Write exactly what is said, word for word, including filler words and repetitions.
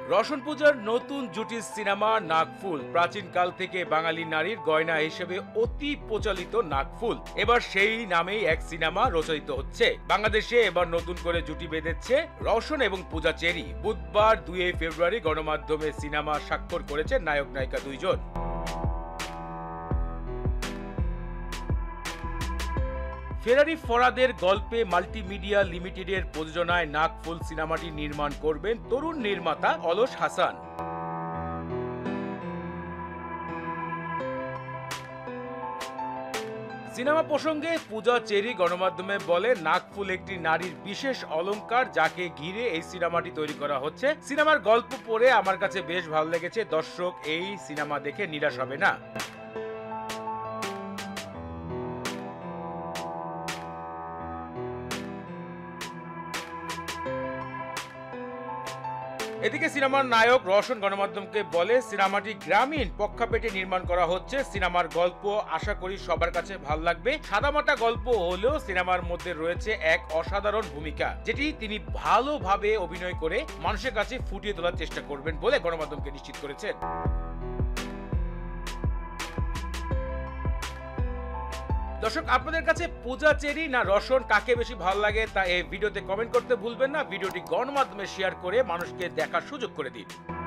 রোশন পূজার নতুন জুটি সিনেমা নাকফুল প্রাচীনকাল থেকে বাঙালি নারীর গয়না হিসেবে অতি প্রচলিত নাকফুল এবার সেই নামেই এক সিনেমা রচিত হচ্ছে। বাংলাদেশে এবার নতুন করে জুটি বেঁধেছে রোশন এবং পূজা চেরি। বুধবার দুই ফেব্রুয়ারি গণমাধ্যমে সিনেমা স্বাক্ষর করেছে নায়ক নায়িকা দুইজন। ফেরারি ফরাদের গল্পে মাল্টিমিডিয়া লিমিটেডের প্রযোজনায় নাকফুল সিনেমাটি নির্মাণ করবেন তরুণ নির্মাতা অলস হাসান। সিনেমা প্রসঙ্গে পূজা চেরি গণমাধ্যমে বলে, নাকফুল একটি নারীর বিশেষ অলংকার যাকে ঘিরে এই সিনেমাটি তৈরি করা হচ্ছে। সিনেমার গল্প পড়ে আমার কাছে বেশ ভালো লেগেছে। দর্শক এই সিনেমা দেখে নিরাশ হবে না। এদিকে সিনেমার নায়ক রোশন গণমাধ্যমকে বলে, সিনেমাটি গ্রামীণ প্রেক্ষাপটে নির্মাণ করা হচ্ছে। সিনেমার গল্প আশা করি সবার কাছে ভালো লাগবে। সাদামাটা গল্প হলেও সিনেমার মধ্যে রয়েছে এক অসাধারণ ভূমিকা, যেটি তিনি ভালোভাবে অভিনয় করে মানুষের কাছে ফুটিয়ে তোলার চেষ্টা করবেন বলে গণমাধ্যমকে নিশ্চিত করেছেন। দর্শক, আপনাদের কাছে পূজা চেরি না রোশন কাকে বেশি ভালো লাগে তা এই ভিডিওতে কমেন্ট করতে ভুলবেন না। ভিডিওটি গণমাধ্যমে শেয়ার করে মানুষকে দেখার সুযোগ করে দিন।